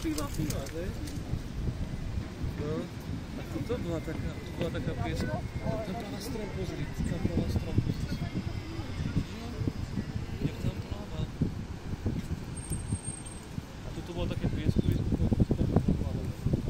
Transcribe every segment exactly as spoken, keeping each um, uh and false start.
piwa, piwa, vieš? No, a to bola taká, to bola taká pieska. Tam to na strom pozri, tam to na strom pozri. Jak tam to láva. A toto bolo také pieskovisko, to tam to láva.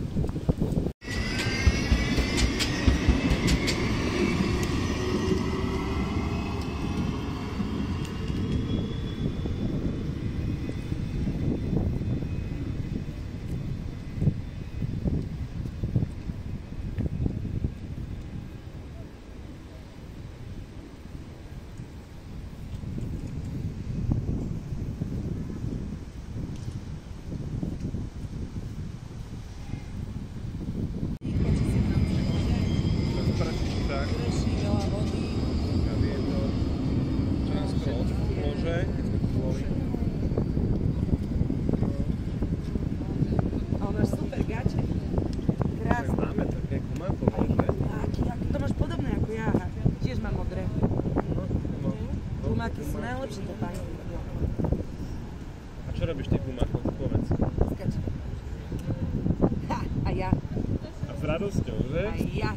Gumáky sú najlepšie, to pani. A čo robíš tých gumákov? Povedz. Skač. Ha, a ja. A s radosťou, že? A ja.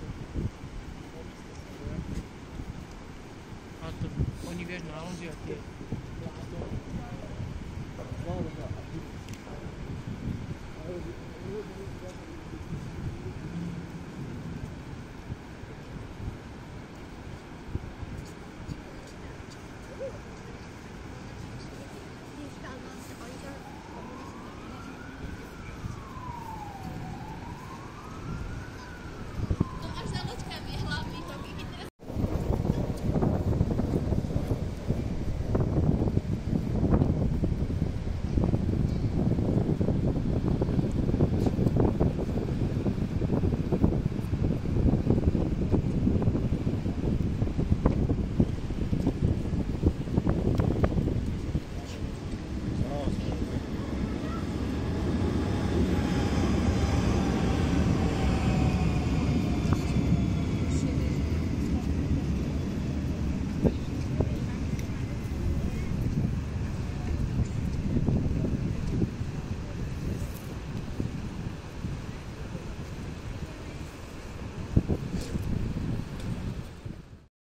Oni vieš na loži a tie